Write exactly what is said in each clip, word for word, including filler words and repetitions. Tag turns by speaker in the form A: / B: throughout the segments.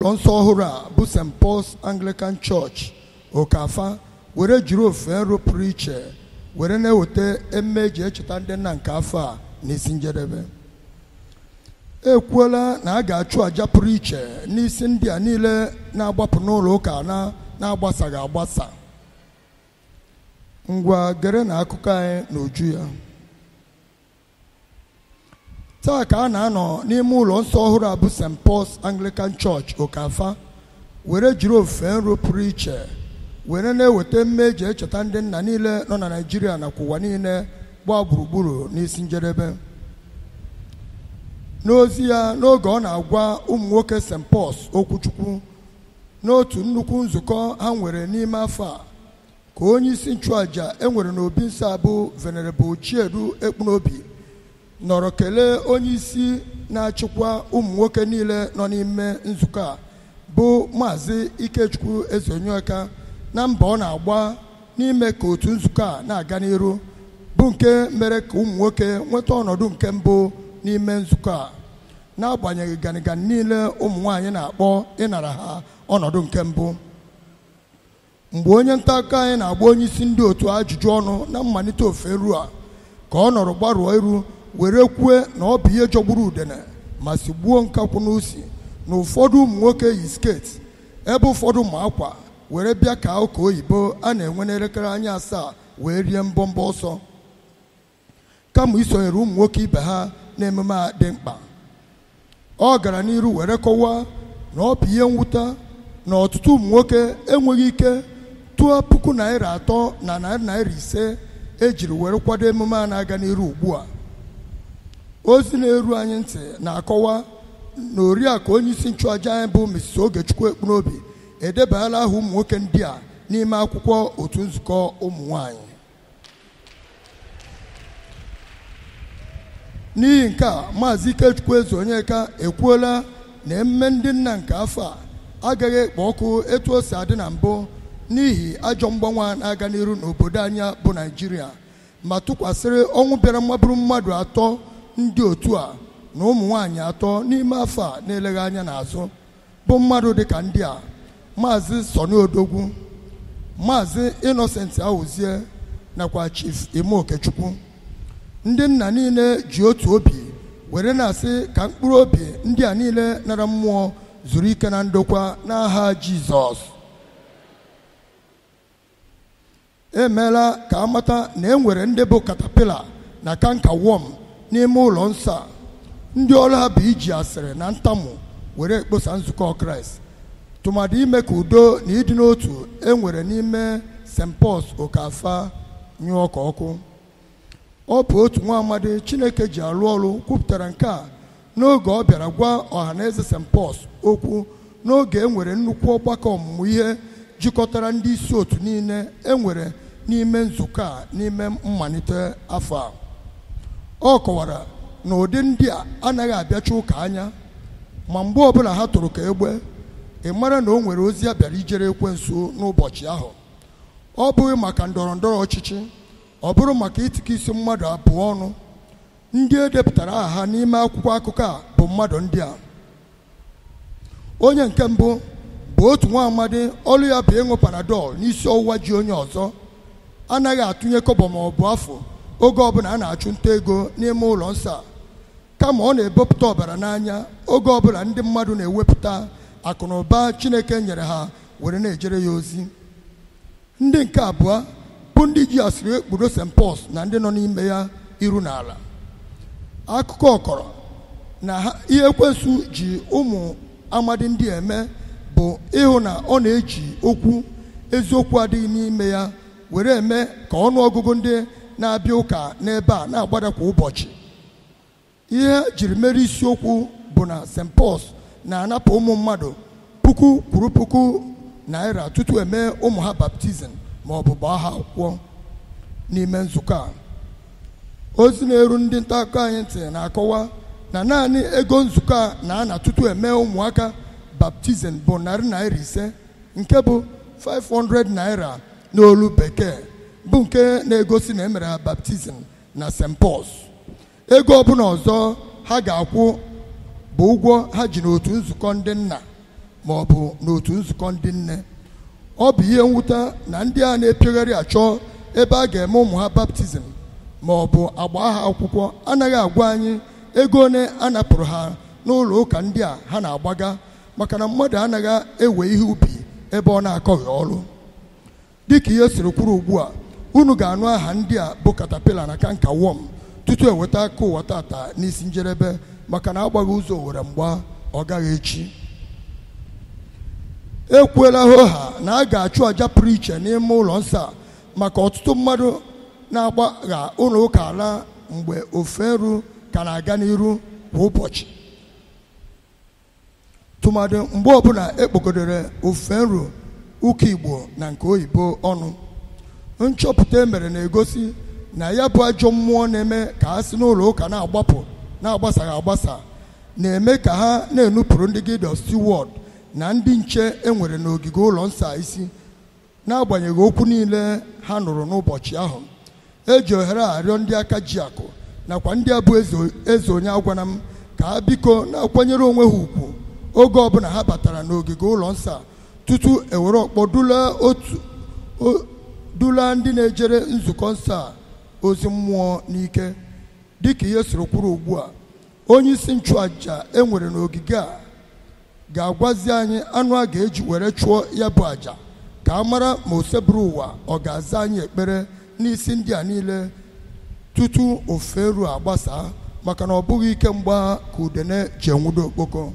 A: ụlọ nsọ ọhụrụ a bụ Saint Paul's Anglican Church Okafa were jiri ofe nro pụrụ iche were na-eweta emme eji echeta ndị nna nke afọ a n'isi njedebe. Ekwuola na a ga-achụ àjà pụrụ iche n'isi ndị a niile na-agbapụ n'ụlọ ụka na na-agbasaghị agbasa. Ngwa gere na akụkọ anyị n'uju ya. Taa ka a na-anọ n'ime ụlọ nsọ ọhụrụ a bụ Saint Paul's Anglican Church Okafa were jiri ofe nro pụrụ iche were na-eweta mme eji echeta ndị nna niile nọ na Naịjirịa nakwa ụwa niile gbaa gburugburu n'isi njedebe. N'ozi ya n'oge ọ na-agwa ụmụ nwoke Saint Paul's okwuchukwu n'otu nnukwu nzukọ ha nwere n'ime afọ a, ka onye isi nchụàjà enwere n'obi nsọ abụ Venerable Chiedu Ekpunobi nọrọ kelee onye isi na-achịkwa ụmụ nwoke niile nọ n'ime nzukọ a bụ Maazị Ikechukwu Ezeonyoka na mbọ ọ na-agba n'ime ka otu nzukọ a na-aga n'iru, bụ nke mere ka ụmụ nwoke nweta ọnọdụ nke mbụ n'ime nzukọ a, n'agbanyeghị ganigan niile ụmụ nwaanyị na-akpọ ịnara ha ọnọdụ nke mbụ. Mgbe onye nta akụkọ anyị na-agba onye isi ndị otu ajụjụ ọnụ na mmalite ofe nru a, ka ọ nọrọ gbaruo iru were kwue na ọ bụ ihe jọgburu udene ma si gbuo nkakwụ n'usi na ụfọdụ ụmụ nwoke yi sketi ebe ụfọdụ ma akwa were bịa ka ụka oyibo a na-enwe n'elekere anya asaa wee rie mbọmbọ ọsọ, kama isonyere ụmụ nwoke ibe ha n'ememe a dị mkpa. Ọ gara n'iru were kọwaa na ọ bụ ihe mwute na ọtụtụ ụmụ nwoke enweghị ike tụọ puku naira atọ na narị naira ise ejiri were kwado emume a na-aga n'iru ugbu a. Ozi na-eru anyị ntị na-akọwa na oriakụ onye isi nchụàjà anyị bụ Missus Ogechukwu Ekpunobi edebala aha ụmụ nwoke ndị a n'ime akwụkwọ otu nzukọ ụmụ nwanyị. N'ihi nke a, Maazị Ikechukwu Ezeonyoka ekwuola na ememme ndị nna nke afọ a agaghị ekpo ọkụ etu o si adị na mbụ n'ihi ajọ mgbanwe na-aga n'iru n'obodo anyị bụ Naịjirịa, ma tụkwasịrị ọnwụ bịara mmaburu mmadụ atọ ndị otu a na ụmụ nwaanyị atọ n'ime afọ a na-eleghị anya n'azụ, bụ mmadụ dịka ndị a: Maazị Soni Odogwu, Maazị Innocent Awuzie nakwa Chief Imo Okechukwu. Ndị nna niile ji otu obi were na-asị ka mkpụrụ obi ndị a niile nara mmụọ zuru ike na ndokwa n'aha Jizọs. Emeela ka amata na enwere ndị bụ katapila na kanka wọm n'ime ụlọ nsọ a, ndị ọrụ ha bụ iji asịrị na ntamu were ekposa nzukọ Kraịst, tụmadị ime ka udo na ịdị n'otu enwere n'ime Saint Paul's Okafa nyụọ ka ọkụ. Ọ bụ otu nwa amadi Chineke ji alụ ọrụ kwupụtara nke a n'oge ọ bịara gwa ọha na eze Saint Paul's okwu n'oge enwere nnukwu ọgbakọ ọmụmụ ihe jikọtara ndị isi otu niile enwere n'ime nzukọ a n'ime mmalite afọ a. Ọ kọwara na ụdị ndị a anaghị abịacha ụka anya, ma mgbe ọbụla ha tụrụ ka egbe, ị mara na o nwere ozi a bịara ijere ekwensu n'ụbọchị ahụ. Ọ bụghị maka ndọrọ ndọrọ ọchịchị, ọ bụrụ maka itikọ isi mmadụ abụọ ọnụ. Ndị edepụtara aha ha n'ime akwụkwọ akụkọ a bụ mmadụ ndị a: onye nke mbụ bụ otu nwa amadi ọrụ ya bụ ịṅụ panadol n'isi ọwụwa ji onye ọzọ, anaghị atụnye kọbọ ma ọ bụ afọ oge ọbụla a na-achụ nta ego n'ime ụlọ nsọ a, kama ọ na-ebopụta ọbara n'anya oge ọbụla ndị mmadụ na-ewepụta akụ na ụba Chineke nyere ha were na-ejere ya ozi. Ndị nke abụọ bụ ndị ji asịrị ekpudo Saint Paul's na ndị nọ n'ime ya iru n'ala. Akụkọ kọrọ na ihe ekwensu ji ụmụ amadi ndị eme bụ ịhụ na ọ na-eji okwu eziokwu adịghị n'ime ya were eme ka ọnụ ọgụgụ ndị na-abịa ụka n'ebe a na-agbada kwa ụbọchị. Ihe jiri mere isiokwu bụ na Saint Paul's na-anapụ ụmụ mmadụ puku kwuru puku naira tutu eme ụmụ ha baptizim ma ọ bụ gbaa ha akwụkwọ n'ime nzukọ a. Ozi na-eru ndị nta akụkọ anyị ntị na-akọwa na naanị ego nzukọ a na-ana tutu eme ụmụaka baptizim bụ narị naira ise, nke bụ five hundred naira n'olu bekee, bụ nke na-egosi na emere ha baptizim na Saint Paul's. Ego ọbụla ọzọ ha ga-akwụ bụ ụgwọ ha ji n'otu nzukọ ndị nna ma ọ bụ n'otu nzukọ ndị nne. Ọ bụ ihe mwute na ndị a na-epiogharị achọ ebe a ga-eme ụmụ ha baptizim ma ọ bụ agba ha akwụkwọ anaghị agwa anyị ego one a napụrụ ha n'ụlọ ụka ndị a ha na-agbaga, maka na mmadụ anaghị ewe ihe ubi ebe ọ na-akọghị ọrụ. Dịka ihe siri kwuru ugbu a, unu ga-anụ aha ndị a bụ katapila na kanka wọm tutu eweta aka ụwa tata n'isi njedebe, maka na agbaghị ụzọ were mgba ọ gaghị echi. Ekwuela hoha na a ga-achụ àjà pụrụ iche n'ime ụlọ nsọ a maka ọtụtụ mmadụ na-agbagha ụlọ ụka ala mgbe ofe nru ka na-aga n'iru kwa ụbọchị, tụmadị mgbe ọbụla ekpogodere ofe nru ụka Igbo na nke oyibo ọnụ. Nchọpụta emere na-egosi na ya bụ ajọ mmụọ na-eme ka ha si n'ụlọ ụka na-agbapụ na-agbasaghị agbasa na-eme ka ha na-enupụrụ ndị Guild of Steward na ndị nche enwere n'ogige ụlọ nsọ isi. N'agbanyeghị okwu niile ha nụrụ n'ụbọchị ahụ, eji ohere arịọ ndị aka ji akụ nakwa ndị abụ eze onye agwana m ka ha biko na-akwanyere onwe ha ugwu oge ọbụla ha batara n'ogige ụlọ nsọ tutu ewere ọkpọ dula otu dula ndị na-ejere nzukọ nsọ ozi mmụọ n'ike. Dịka ihe siri kwuru ugbu a, onye isi nchụaja enwere n'ogige a ga-agwazi anyị anụ a ga-eji were chụọ ya bụ àjà ka a mara ma oseburu ụwa ọ ga-aza anyị ekpere n'isi ndị a niile tutu ofe nru agbasa, maka na ọ bụghị ike mgba ka udene ji enwudo okpoko.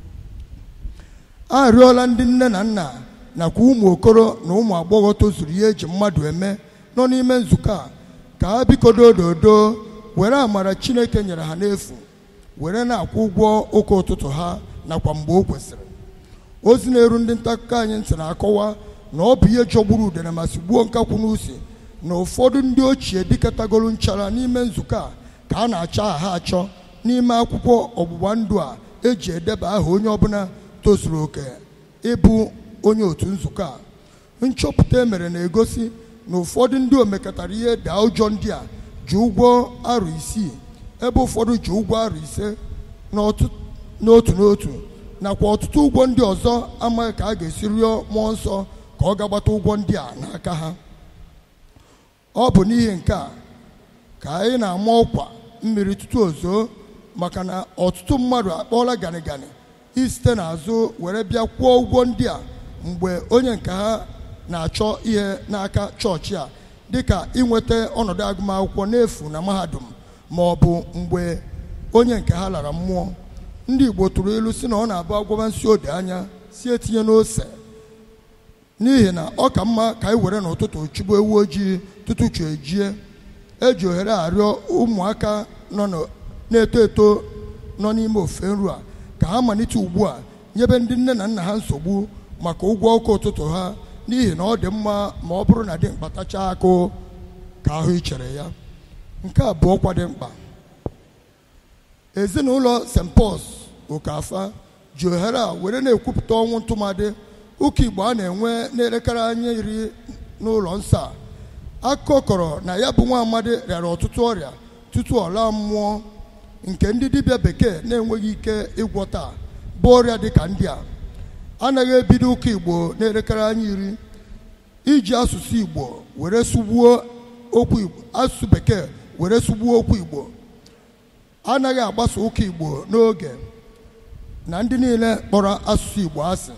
A: A rịọla ndị nne na nna nakwa ụmụ okoro na ụmụ agbọghọ tozuru ihe eji mmadụ eme nọ n'ime nzukọ a ka ha bikodo ododo were amara Chineke nyere ha n'efu were na-akwụ ụgwọ ụka ụtụtụ ha nakwa mgbe o kwesịrị. Ozi na-eru ndị nta akụkọ anyị ntị na-akọwa na ọ bụ ihe jọgburu udene ma sigbuo nkakwụ n'usi na ụfọdụ ndị ochie dịkatagolu nchara n'ime nzukọ a ka a na-achọ aha ha achọ n'ime akwụkwọ ọgbụgba ndụ a eji edeba aha onye ọbụla tozuru oke ịbụ onye otu nzukọ a. Nchọpụta emere na-egosi na ụfọdụ ndị omekatara ihe daa ụjọ ndị a ji ụgwọ arụ isii ebe ụfọdụ ji ụgwọ arụ ise n'otu n'otu nakwa ọtụtụ ụgwọ ndị ọzọ amaghị ka a ga-esi rịọ mmụọ nsọ ka ọ ga-agbata ụgwọ ndị a n'aka ha. Ọ bụ n'ihi nke a ka anyị na-ama ọkwa mmiri tutu ozo, maka na ọtụtụ mmadụ akpọọla ganigani isite n'azụ were bịa kwụọ ụgwọ ndị a mgbe onye nke ha na-achọ ihe n'aka chọọchị a, dịka inweta ọnọdụ agụmakwụkwọ n'efu na mahadum ma ọ bụ mgbe onye nke ha lara mmụọ. Ndị Igbo tụrụ ilu si na ọ na-abụ agwọba nsi ode anya si etinye n'ose, n'ihi na ọ ka mma ka anyị were n'ụtụtụ chụgbu ewu ojii tutu chi ejie. Eji ohere arịọ ụmụaka nọ na-eto eto nọ n'ime ofe nru a ka ha malite ugbu a nyebe ndị nne na nna ha nsogbu maka ụgwọ ụka ụtụtụ ha, n'ihi na ọ dị mma ma ọ bụrụ na dị mkpa tachaa akụ ka ahụ ichere ya. Nke abụọ kwa dị mkpa, ezinụlọ Saint Paul's Okafa ji ohere a were na-ekwupụta ọnwụ ntụmadị ụka Igbo a na-enwe n'elekere anya iri n'ụlọ nsọ a. Akụkọ kọrọ na ya bụ nwa amadi rịara ọtụtụ ọrịa tutu ọ laa mmụọ, nke ndị dibịa bekee na-enweghị ike ịgwọta bụ ọrịa dịka ndị a. Anaghị ebido ụka Igbo n'elekere anya iri iji asụsụ Igbo were sụgbuo okwu Igbo, asụsụ bekee were sụgbuo okwu Igbo. Anaghị agbasa ụka Igbo n'oge na ndị niile kpọrọ asụsụ Igbo asị.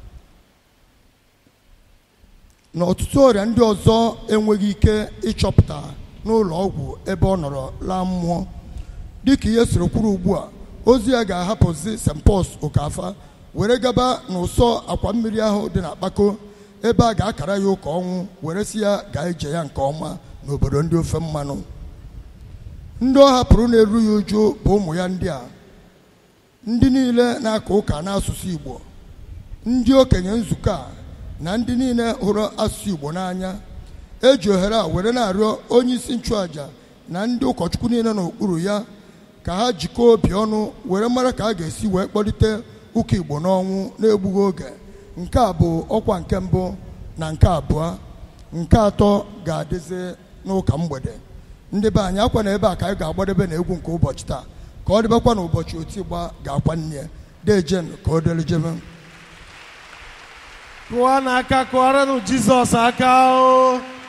A: Na ọtụtụ ọrịa ndị ọzọ enweghị ike ịchọpụta n'ụlọ ọgwụ ebe ọ nọrọ laa mmụọ. Dịka ihe siri kwuru ugbu a, ozi ya ga-ahapụzi Saint Paul's Okafa were gaba n'ụsọ akwa mmiri ahụ dị na Akpako ebe a ga-akara ya ụka ọnwụ were si ya gaa ije ya nke ọma n'obodo ndị ofe mmanụ. Ndị ọ hapụrụ na-eru ya uju bụ ụmụ ya ndị a, ndị niile na-aka ụka n'asụsụ Igbo, ndị okenye nzukọ a na ndị niile hụrụ asụsụ Igbo n'anya. Eji ohere a were na-arịọ onye isi nchụaja na ndị ụkọchukwu niile n'okpuru ya ka ha jikọọ obi ọnụ were mara ka a ga-esi wee kpọlite ụka Igbo n'ọnwụ na-egbughị oge. Nke a bụ ọkwa nke mbụ na nke abụọ. Nke atọ ga-adịzi n'ụka mgbede. Ndị be anyị akwa na ebe a ka anyị ga-agbadebe na egwu nke ụbọchị taa ka ọ dịbakwa na ụbọchị otigba ga-akwa nne dejen ka o delijebe.
B: Kụọ n'aka kụọrọnụ Jizọs aka o.